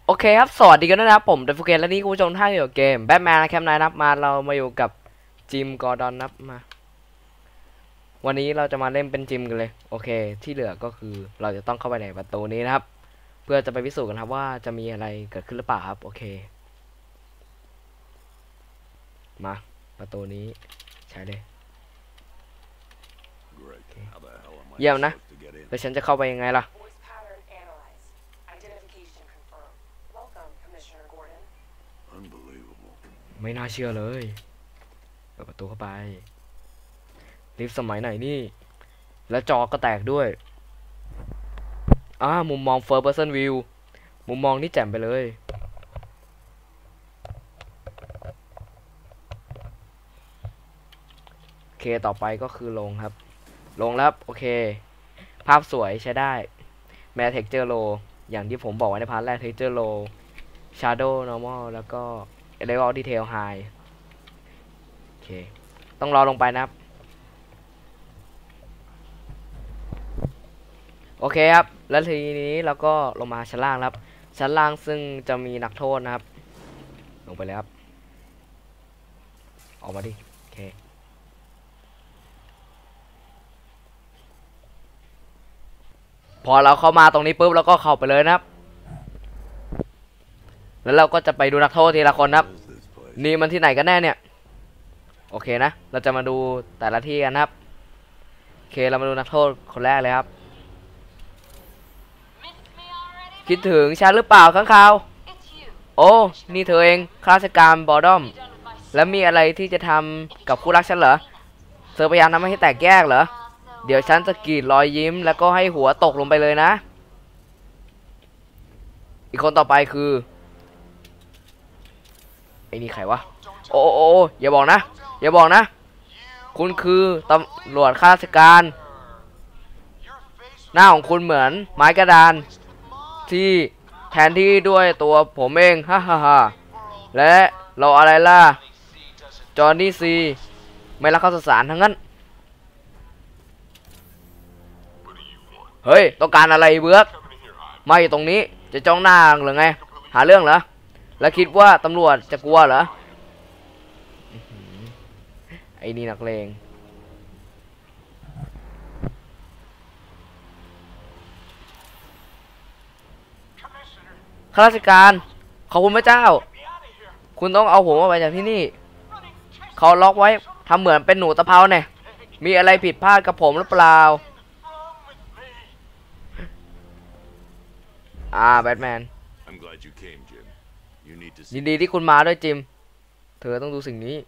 โอเคครับสวัสดีกันด้วยนะครับผมเดฟฟูเกตและนี่คุณผู้ชมท่านอยู่กับเกมแบทแมนแคมป์ไนท์นับมาเรามาอยู่กับจิมกอร์ดอนนับมาวันนี้เราจะมาเล่นเป็นจิมกันเลยโอเคที่เหลือก็คือเราจะต้องเข้าไปในประตูนี้นะครับเพื่อจะไปพิสูจน์กันครับว่าจะมีอะไรเกิดขึ้นหรือเปล่าครับโอเคมาประตูนี้ใช้เลยเยี่ยมนะแล้วฉันจะเข้าไปยังไงล่ะไม่น่าเชื่อเลยเปิดประตูเข้าไปลิฟต์สมัยไหนนี่แล้วจอก็แตกด้วยมุมมอง first person view มุมมองนี่แจ่มไปเลยโอเคต่อไปก็คือลงครับลงแล้วโอเคภาพสวยใช้ได้แม้ texture low อย่างที่ผมบอกไว้ในพาร์ทแรก texture low shadow normal แล้วก็ level detail high โอเคต้องรอลงไปนะครับโอเคครับแล้วทีนี้เราก็ลงมาชั้นล่างครับชั้นล่างซึ่งจะมีนักโทษนะครับลงไปเลยครับออกมาดิโอเคพอเราเข้ามาตรงนี้ปุ๊บแล้วก็เข้าไปเลยนะครับแล้วเราก็จะไปดูนักโทษทีละคนครับนี่มันที่ไหนกันแน่เนี่ยโอเคนะเราจะมาดูแต่ละที่กันครับโอเคเรามาดูนักโทษคนแรกเลยครับคิดถึงฉันหรือเปล่าข้างคาวโอ้นี่เธอเองข้าราชการบอดอมแล้วมีอะไรที่จะทำกับคู่รักฉันเหรอเธอพยายามทำให้แตกแยกเหรอเดี๋ยวฉันจะกรีดรอยยิ้มแล้วก็ให้หัวตกลงไปเลยนะอีกคนต่อไปคือไอ้นี่ใครวะโอ้อย่าบอกนะอย่าบอกนะคุณคือตำรวจข้าราชการหน้าของคุณเหมือนไม้กระดานที่แทนที่ด้วยตัวผมเองฮ่าฮ่าและเราอะไรล่ะจอห์นนี่ซีไม่รักข้าวสารทั้งนั้นเฮ้ยต้องการอะไรเบือกไม่ตรงนี้จะจ้องหน้าหรือไงหาเรื่องเหรอแล้วคิดว่าตำรวจจะกลัวเหรอไอ้นี่นักเลงข้าราชการขอบคุณพระเจ้าคุณต้องเอาผมออกไปจากที่นี่เขาล็อกไว้ทำเหมือนเป็นหนูตะเภาเนี่ยมีอะไรผิดพลาดกับผมหรือเปล่าแบทแมนยินดีที่คุณมาด้วยจิมเธอต้องดูสิ่งนี้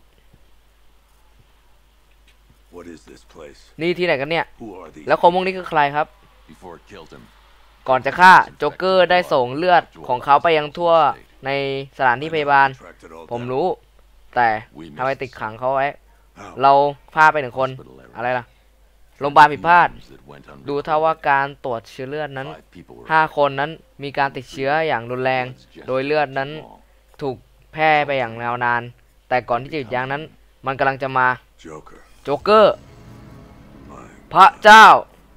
นี่ที่ไหนกันเนี่ยแล้วคนพวกนี้คือใครครับก่อนจะฆ่าโจ๊กเกอร์ได้ส่งเลือดของเขาไปยังทั่วในสถานที่พยาบาลผมรู้แต่ทำไมติดขังเขาไว้เราพลาดไปหนึ่งคนอะไรล่ะโรงพยาบาลผิดพลาดดูเท่าว่าการตรวจเชื้อเลือดนั้น5 คนนั้นมีการติดเชื้ออย่างรุนแรงโดยเลือดนั้นถูกแพร่ไปอย่างยาวนานแต่ก่อนที่จะหยุดยั้งนั้นมันกำลังจะมาโจ๊กเกอร์พระเจ้า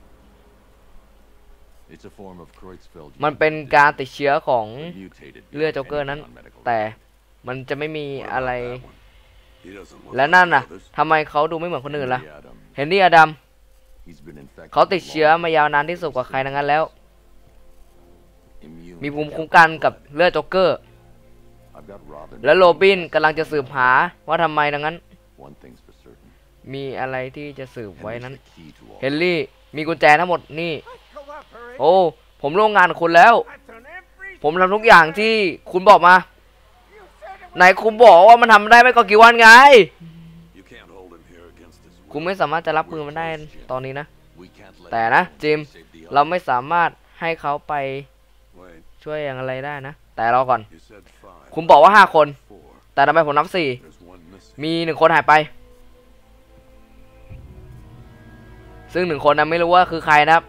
มันเป็นการติดเชื้อของเลือดโจ๊กเกอร์นั้นแต่มันจะไม่มีอะไรและนั่นน่ะทำไมเขาดูไม่เหมือนคนอื่นล่ะเฮนรี่อดัมเขาติดเชื้อมายาวนานที่สุดกว่าใครทั้งนั้นแล้วมีภูมิคุ้มกันกับเลือดโจ๊กเกอร์และโรบินกำลังจะสืบหาว่าทำไมดังนั้นมีอะไรที่จะสืบไว้นั้นเฮนรี่มีกุญแจทั้งหมดนี่โอ้ผมร่วมงานกับคุณแล้วผมทำทุกอย่างที่คุณบอกมาไหนคุณบอกว่ามันทำได้ไม่ก็กี่วันไงคุณไม่สามารถจะรับมือมันได้ตอนนี้นะแต่นะจิมเราไม่สามารถให้เขาไปช่วยอย่างอะไรได้นะแต่รอก่อนคุณบอกว่า5 คนแต่ทำไมผมนับ4มี1 คนหายไปซึ่ง1 คนนั้นไม่รู้ว่าคือใครนะครับ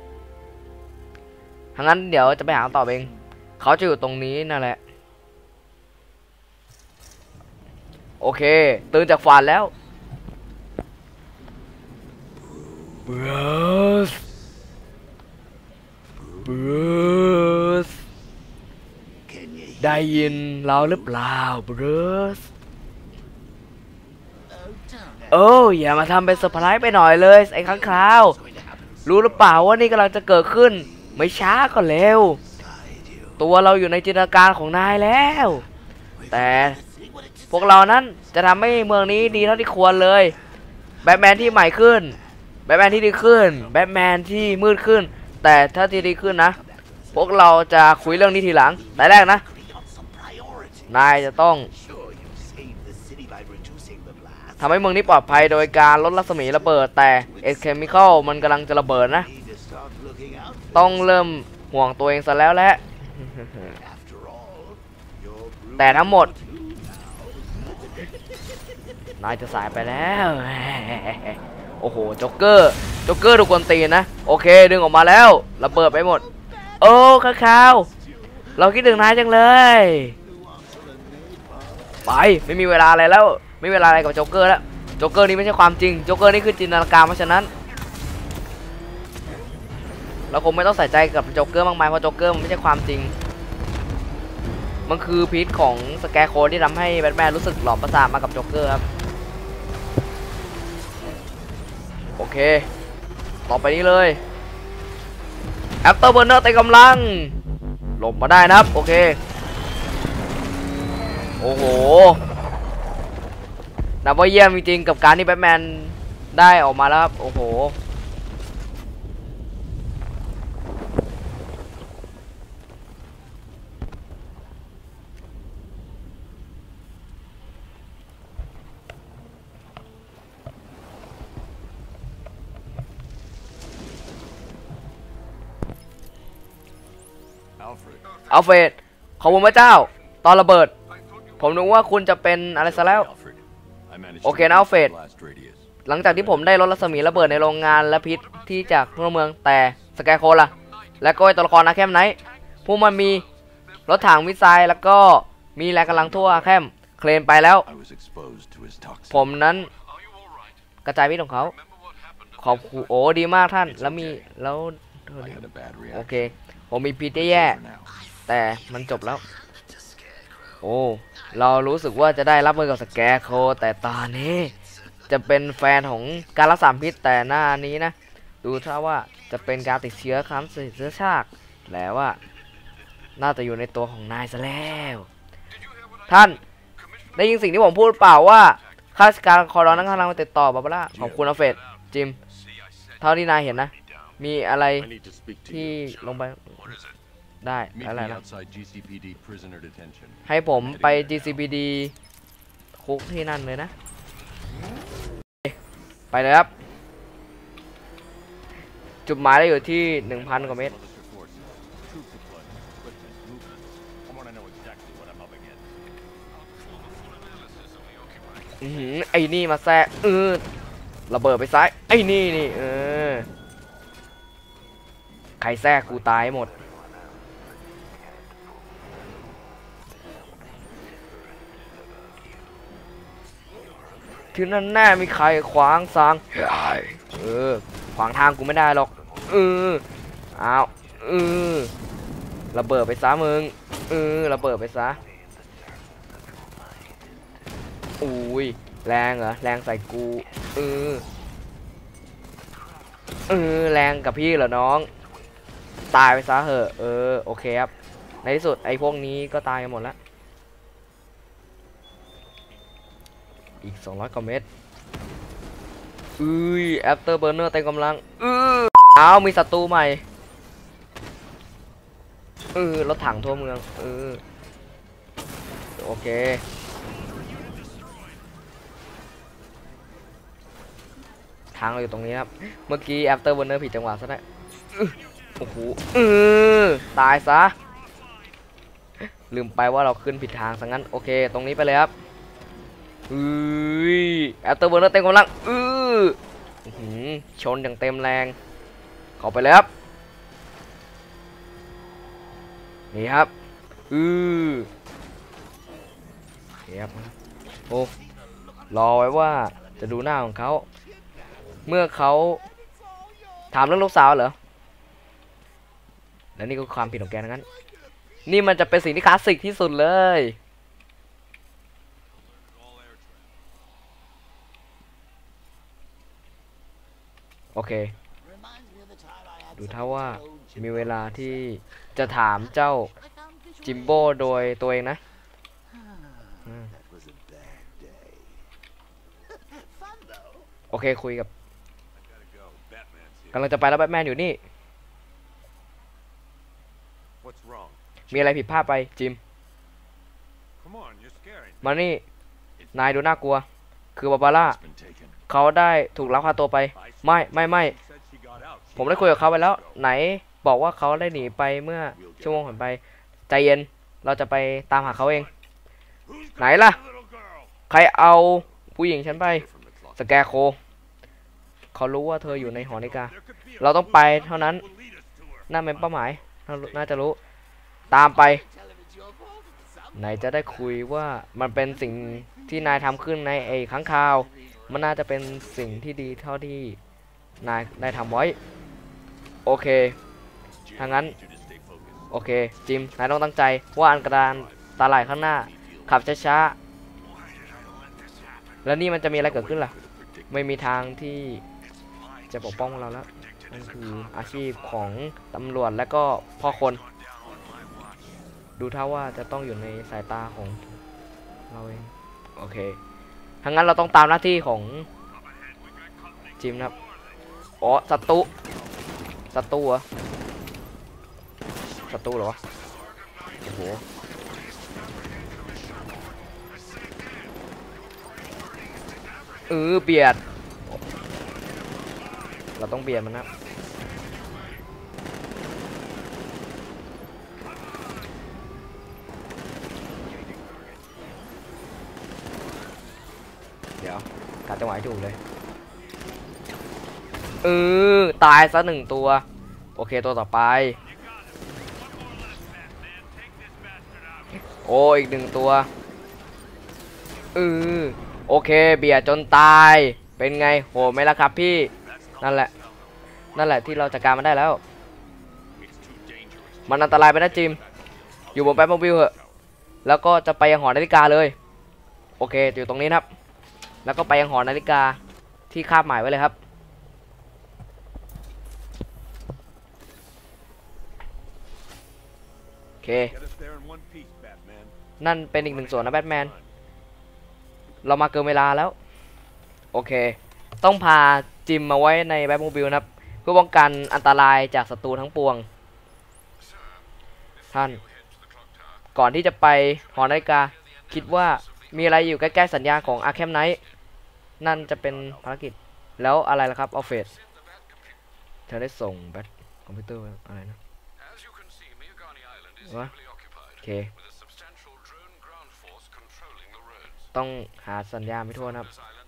ทั้งนั้นเดี๋ยวจะไปหาต่อเองเขาจะอยู่ตรงนี้นั่นแหละโอเคตื่นจากฝันแล้วเบสได้ยินเราหรือเปล่าบรูซโอ้อย่ามาทำเป็นเซอร์ไพรส์ไปหน่อยเลยไอ้ข้างคาวรู้หรือเปล่าว่านี่กำลังจะเกิดขึ้นไม่ช้าก็เร็วตัวเราอยู่ในจินตนาการของนายแล้วแต่พวกเรานั้นจะทำให้เมืองนี้ดีเท่าที่ควรเลยแบทแมนที่ใหม่ขึ้นแบทแมนที่ดีขึ้นแบทแมนที่มืดขึ้นแต่ถ้าที่ดีขึ้นนะพวกเราจะคุยเรื่องนี้ทีหลังแต่แรกนะนายจะต้องทำให้เมืองนี้ปลอดภัยโดยการลดรัศมีระเบิดแต่เอสเคมิคอลมันกำลังจะระเบิดนะต้องเริ่มห่วงตัวเองซะแล้วแหละ แต่ทั้งหมดนายจะสายไปแล้วโอ้โหจ็อกเกอร์ดูกวนตีนนะโอเคดึงออกมาแล้วระเบิดไปหมดโอ้ข้าวเราคิดถึงนายจังเลยไปไม่มีเวลาอะไรแล้วไม่มีเวลาอะไรกับจ็อกเกอร์แล้วจ็อกเกอร์นี่ไม่ใช่ความจริงจ็อกเกอร์นี่คือจินตนาการเพราะฉะนั้นเราคงไม่ต้องใส่ใจกับจ็อกเกอร์มากมายเพราะจ็อกเกอร์มันไม่ใช่ความจริงมันคือพิษของสแกร์โคที่ทำให้แบทแมนรู้สึกหลอนประสาทมากับจ็อกเกอร์ครับโอเคต่อไปนี้เลยแอปเตอร์เบอร์เนอร์เต็มกำลังหลบมาได้นะครับโอเคโอ้โหนับว่าเยี่ยมจริงๆกับการที่แบทแมนได้ออกมาแล้วครับโอ้โหอัลเฟรดขอบคุณพระเจ้าตอนระเบิดผมนึกว่าคุณจะเป็นอะไรซะแล้วโอเคนะอัลเฟรดหลังจากที่ผมได้ลดรัศมีระเบิดในโรงงานและพิษที่จากทั่วเมืองแต่สแกร์โคล่ะและก็ตัวละครอาแคมไนท์พวกมันมีรถถังมิสไซล์แล้วก็มีแรงกำลังทั่วอาแคมเคลนไปแล้วผมนั้นกระจายพิษของเขาขอบคุณโอ้ดีมากท่านแล้วโอเคผมมีพิษแย่แต่มันจบแล้วโอ้เรารู้สึกว่าจะได้รับมือกับสแกร์โคแต่ตอนนี้จะเป็นแฟนของการรักษาพิษแต่หน้านี้นะดูถ้าว่าจะเป็นการติดเชื้อครั้งเชื้อชาติแล้วว่าน่าจะอยู่ในตัวของนายซะแล้วท่านได้ยินสิ่งที่ผมพูดเปล่าว่าข้าราชการคอรอนั้นกำลังมาติดต่อบาบาร่าขอบคุณอัลเฟรดจิมเท่าที่นายเห็นนะมีอะไรที่ลงไปได้อะไรนะให้ผมไป GCPD คุกที่นั่นเลยนะไปเลยครับจุดหมายได้อยู่ที่ 1,000 กว่าเมตรไอ้นี่มาแทรกระเบิดไปซ้ายไอ้นี่ใครแทรกกูตายหมดที่นั่นแน่มีใครขวางทางขวางทางกูไม่ได้หรอกอ้าวระเบิดไปซะมึงระเบิดไปซะอุ้ยแรงเหรอแรงใส่กูแรงกับพี่เหรอน้องตายไปซะเหอะโอเคครับในที่สุดไอ้พวกนี้ก็ตายกันหมดแล้วอีก200 กว่าเมตรแอปเตอร์เบอร์เนอร์เต็มกำลังอ้าวมีศัตรูใหม่รถถังทั่วเมืองโอเคทางเราอยู่ตรงนี้ครับเมื่อกี้แอปเตอร์เบอร์เนอร์ผิดจังหวะซะแล้วโอ้โหตายซะลืมไปว่าเราขึ้นผิดทางซะงั้นโอเคตรงนี้ไปเลยครับแอปเตอร์เบอร์เนอร์เต็มกำลังชนอย่างเต็มแรงเข้าไปเลยครับนี่ครับครับโอ้รอไว้ว่าจะดูหน้าของเขาเมื่อเขาถามเรื่องลูกสาวเหรอแล้วนี่ก็ความผิดของแกทั้งนั้นนี่มันจะเป็นสิ่งที่คลาสสิกที่สุดเลยโอเคดูถ้าว่ามีเวลาที่จะถามเจ้าจิมโบ้โดยตัวเองนะโอเคคุยกับกำลังจะไปแล้วแบทแมนอยู่นี่มีอะไรผิดพลาดไปจิมมานี่นายดูน่ากลัวคือบาบาร่าเขาได้ถูกลักพาตัวไปไม่ผมได้คุยกับเขาไปแล้วไหนบอกว่าเขาได้หนีไปเมื่อชั่วโมงผ่านไปใจเย็นเราจะไปตามหาเขาเองไหนล่ะใครเอาผู้หญิงฉันไปสแกโคเขารู้ว่าเธออยู่ในหอนาฬิกาเราต้องไปเท่านั้นนั่นเป็นเป้าหมายน่าจะรู้ตามไปไหนจะได้คุยว่ามันเป็นสิ่งที่นายทำขึ้นในไอ้ค้างคาวมันน่าจะเป็นสิ่งที่ดีเท่าที่นายได้ทำไว้โอเคถ้างั้นโอเคจิมนายต้องตั้งใจว่าอันตรายข้างหน้าขับช้าๆแล้วนี่มันจะมีอะไรเกิดขึ้นล่ะไม่มีทางที่จะปกป้องเราแล้วนั่นคืออาชีพของตำรวจและก็พ่อคนดูท่าว่าจะต้องอยู่ในสายตาของเราเองโอเคถ้างั้นเราต้องตามหน้าที่ของจิมนะครับอ๋อศัตรูเหรอศัตรูเหรอโอ้โหเบียดเราต้องเบียดมันนะเดี๋ยวการจังหวะถูกเลยตายซะ1ตัวโอเคตัวต่อไปโอ้อีก1ตัวโอเคเบียดจนตายเป็นไงโหไหมล่ะครับพี่นั่นแหละที่เราจัดการมันได้แล้วมันอันตรายไปนะจิมอยู่บนแป๊บโมบิลเหอะแล้วก็จะไปยังหอนาฬิกาเลยโอเคอยู่ตรงนี้ครับแล้วก็ไปยังหอนาฬิกาที่คาบหมายไว้เลยครับโอเคนั่นเป็นอีก1 ส่วนนะแบทแมนเรามาเกินเวลาแล้วโอเคต้องพาจิมมาไว้ในแบทโมบิลนะครับเพื่อป้องกันอันตรายจากศัตรูทั้งปวงท่านก่อนที่จะไปหอนาฬิกาคิดว่ามีอะไรอยู่ใกล้ๆสัญญาณของอาร์แคมไนท์นั่นจะเป็นภารกิจแล้วอะไรล่ะครับอัลเฟรดเธอได้ส่งแบตคอมพิวเตอร์อะไรนะวะโอเคต้องหาสัญญาณไม่ทั่วนะครับ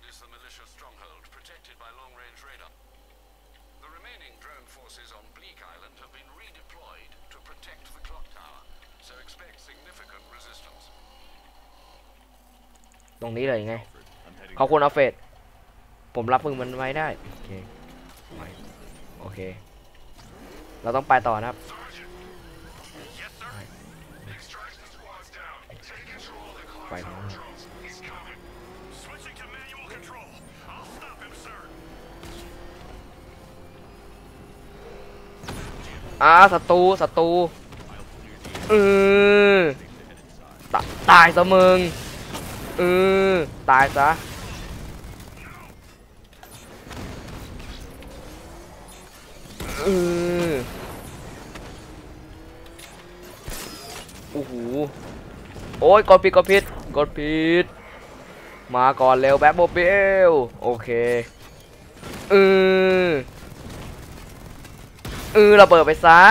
ตรงนี้เลยไงขอบคุณอัลเฟรดผมรับมือมันไว้ได้โอเคเราต้องไปต่อนะครับไปศัตรูตายซะมึงตายซะโอ้โหโอ้ยกดผิดมาก่อนเร็วแบทโมบิลโอเคระเบิดไปซะ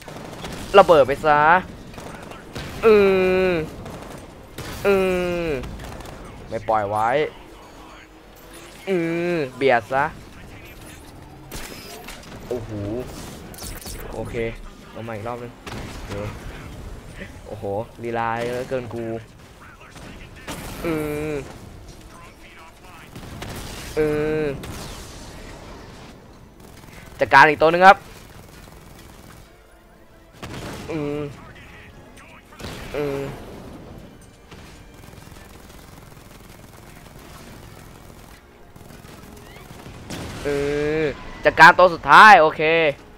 ไม่ปล่อยไว้เบียดซะโอ้โหโอเคเอาใหม่อีกรอบนึงโอ้โหลีลาเยอะเกินกูจัดการอีกตัวนึงครับเออจัดการตัวสุดท้ายโอเค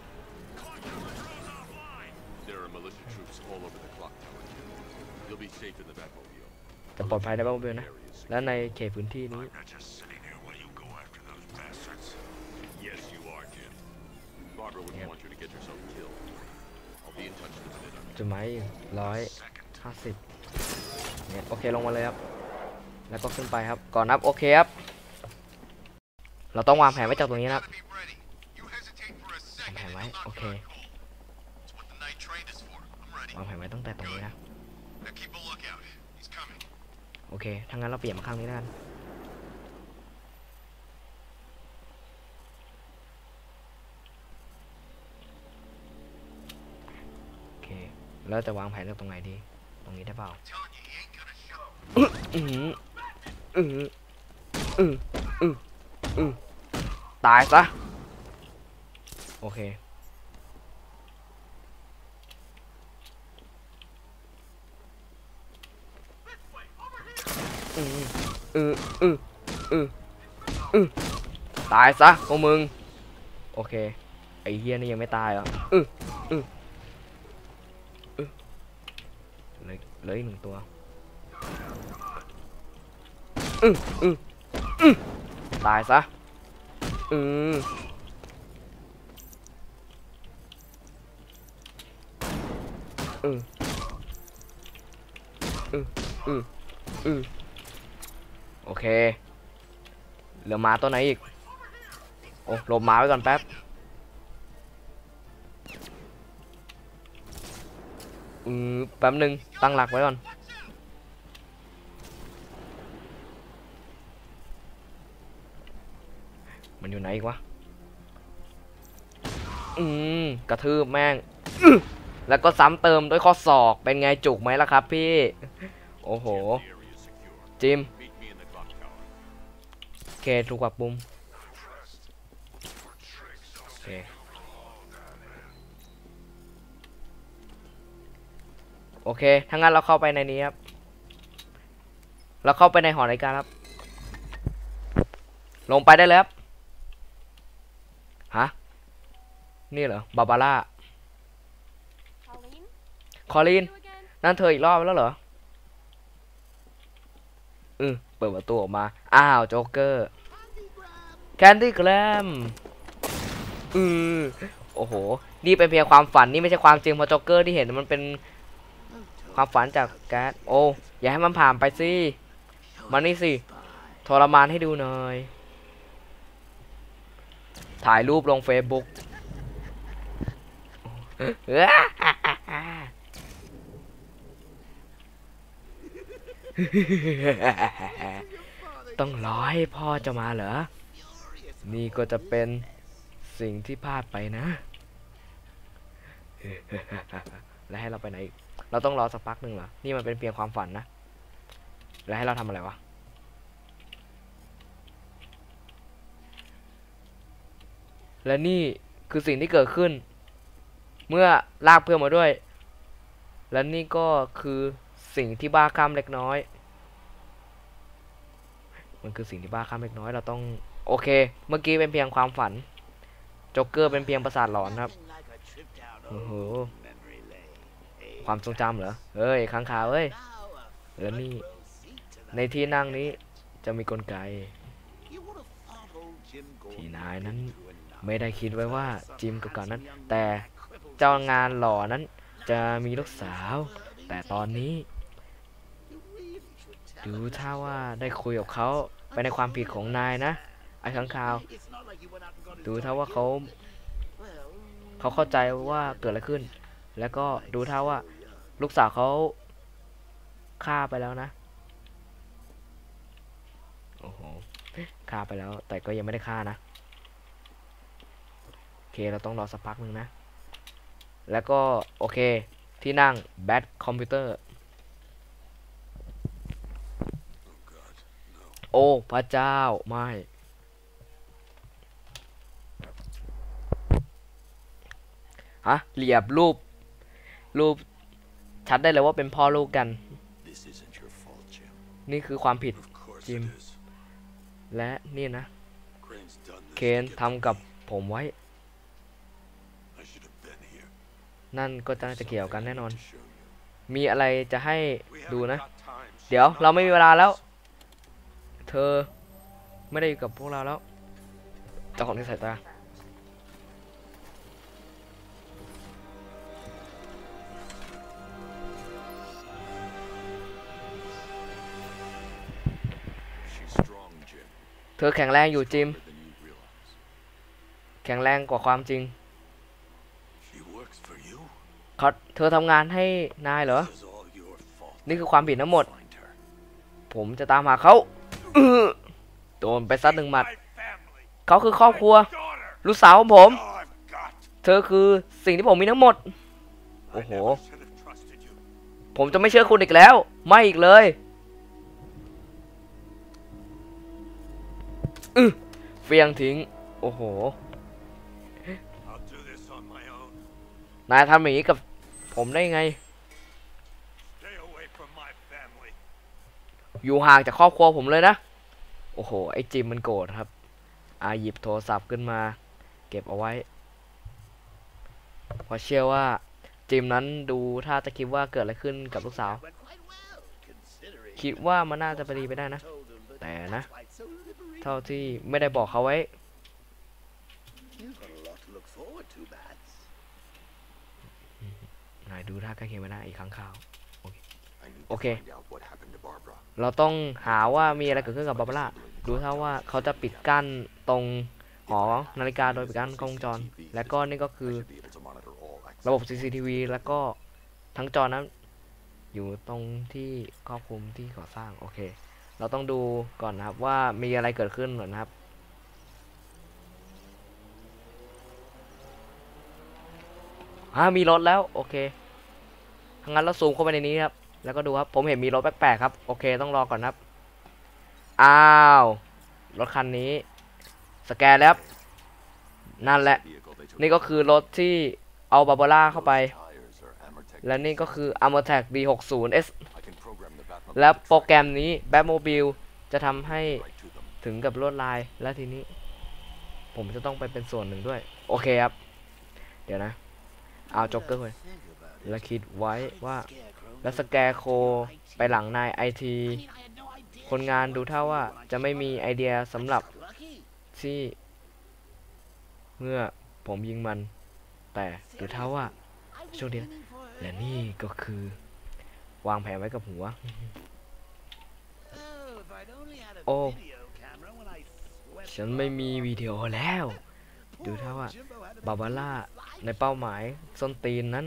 จะปลอดภัยในบ้านเบลนะและในเขตพื้นที่นี้จุดหมาย150เนี่ยโอเคลงมาเลยครับแล้วก็ขึ้นไปครับก่อนนับโอเคครับเราต้องวางแผนไว้จากตรงนี้นะครับวางแผนไว้โอเควางแผนไว้ตั้งแต่ตรงนี้นะโอเคถ้างั้นเราเปลี่ยนมาข้างนี้แล้วกันโอเคแล้วจะวางแผนจากตรงไหนดีตรงนี้ได้เปล่าตายซะโอเคตายซะพวกมึงโอเคไอ้เฮียนี่ยังไม่ตายเหรอเหลืออีก1 ตัวตายซะโอเคเหลือหมาตัวไหนอีกโอ้หลบหมาไว้ก่อนแป๊บแป๊บนึงตั้งหลักไว้ก่อนมันอยู่ไหนอีกวะกระทืบแม่งแล้วก็ซ้ำเติมด้วยข้อศอกเป็นไงจุกไหมล่ะครับพี่โอ้โหจิมโอเคถูกปรับปรุงโอเคโอเคถ้างั้นเราเข้าไปในนี้ครับเราเข้าไปในหอนาฬิกาครับลงไปได้เลยครับฮะนี่เหรอบาบาร่าคอลีนนั่นเธออีกรอบแล้วเหรอเปิดประตูออกมาอ้าวโจ๊กเกอร์แคนดี้แกรมโอ้โหนี่เป็นเพียงความฝันนี่ไม่ใช่ความจริงเพราะโจ๊กเกอร์ที่เห็นมันเป็นความฝันจากแก๊สโอ้อย่าให้มันผ่านไปสิมานี่สิทรมานให้ดูหน่อยถ่ายรูปลง Facebook ต้องรอให้พ่อจะมาเหรอนี่ก็จะเป็นสิ่งที่พลาดไปนะแล้วให้เราไปไหนอีกเราต้องรอสักพักหนึ่งเหรอนี่มันเป็นเพียงความฝันนะแล้วให้เราทำอะไรวะและนี่คือสิ่งที่เกิดขึ้นเมื่อลากเพื่อนมาด้วยและนี่ก็คือสิ่งที่บ้าคลั่งเล็กน้อยมันคือสิ่งที่บ้าคลั่งเล็กน้อยเราต้องโอเคเมื่อกี้เป็นเพียงความฝันโจ๊กเกอร์เป็นเพียงประสาทหลอนครับโอ้โหความทรงจำเหรอเฮ้ยค้างคาวเฮ้ยแล้วนี่ในที่นั่งนี้จะมีกลไกที่นายนั้นไม่ได้คิดไว้ว่าจิมกับกันนั้นแต่เจ้างานหล่อนั้นจะมีลูกสาวแต่ตอนนี้ดูถ้าว่าได้คุยกับเขาไปในความผิดของนายนะไอ้ค้างคาวดูถ้าว่าเขาเข้าใจว่าเกิดอะไรขึ้นแล้วก็ดูท่าว่าลูกสาวเขาฆ่าไปแล้วนะโอ้โหฆ่าไปแล้วแต่ก็ยังไม่ได้ฆ่านะโอเคเราต้องรอสักพักหนึ่งนะแล้วก็โอเคที่นั่งแบทคอมพิวเตอร์โอ้พระเจ้าไม่ฮะเหลียบรูปชัดได้เลยว่าเป็นพ่อลูกกันนี่คือความผิดจิมและนี่นะเคนทำกับผมไว้นั่นก็จะเกี่ยวกันแน่นอนมีอะไรจะให้ดูนะเดี๋ยวเราไม่มีเวลาแล้วเธอไม่ได้อยู่กับพวกเราแล้วเจ้าของที่สายตาเธอแข็งแรงอยู่จิมแข็งแรงกว่าความจริงเธอทำงานให้นายเหรอนี่คือความผิดทั้งหมดผมจะตามหาเขาโดนไปซัดหนึ่งหมัดเขาคือครอบครัวลูกสาวของผมเธอคือสิ่งที่ผมมีทั้งหมดโอ้โหผมจะไม่เชื่อคุณอีกแล้วไม่อีกเลยเฟียงทิ้งโอ้โหนายทำอย่างนี้กับผมได้ไงอยู่ห่างจากครอบครัวผมเลยนะโอ้โหไอ้จิมมันโกรธครับหยิบโทรศัพท์ขึ้นมาเก็บเอาไว้เพราะเชื่อว่าจิมนั้นดูถ้าจะคิดว่าเกิดอะไรขึ้นกับลูกสาวคิดว่ามันน่าจะไปดีไปได้นะแต่นะเท่าที่ไม่ได้บอกเขาไว้นายดูท่าใกล้เคียงไปได้อีกครั้งข่าวโอเคเราต้องหาว่ามีอะไรเกิดขึ้นกับบาบาร่าดูถ้าว่าเขาจะปิดกั้นตรงหอนาฬิกาโดยปิดกั้นกล้องวงจรและก็นี่ก็คือระบบ CCTV แล้วก็ทั้งจอนั้นอยู่ตรงที่ครอบคลุมที่ก่อสร้างโอเคเราต้องดูก่อนนะครับว่ามีอะไรเกิดขึ้นก่อนนะครับมีรถแล้วโอเคงั้นเราซูมเข้าไปในนี้ครับแล้วก็ดูครับผมเห็นมีรถแปลกๆครับโอเคต้องรอก่อนครับอ้าวรถคันนี้สแกนแล้วนั่นแหละนี่ก็คือรถที่เอาบาบาร่าเข้าไปและนี่ก็คือ Armortech B60S และโปรแกรมนี้ Batmobile จะทำให้ถึงกับลวดลายและทีนี้ผมจะต้องไปเป็นส่วนหนึ่งด้วยโอเคครับเดี๋ยวนะเอาจ็อกเกอร์ไปแล้วคิดไว้ว่าแล้วสแกร์โคไปหลังนายไอทีคนงานดูเท่าว่าจะไม่มีไอเดียสำหรับที่เมื่อผมยิงมันแต่ดูเท่าว่าช่วงเดียวและนี่ก็คือวางแผนไว้กับหัวโอ้ฉันไม่มีวิดีโอแล้วดูเท่าว่าบาบาร่าในเป้าหมายส้นตีนนั้น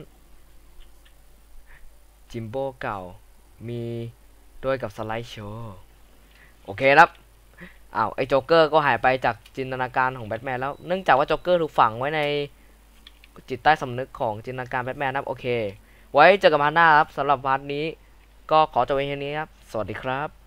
จิมโบ้เก่ามีด้วยกับสไลด์โชว์โอเคครับไอ้โจ๊กเกอร์ก็หายไปจากจินตนาการของแบทแมนแล้วเนื่องจากว่าโจ๊กเกอร์ถูกฝังไว้ในจิตใต้สำนึกของจินตนาการแบทแมนครับโอเคไว้เจอกันพาร์ทหน้าครับสำหรับพาร์ทนี้ก็ขอจบไว้แค่นี้ครับสวัสดีครับ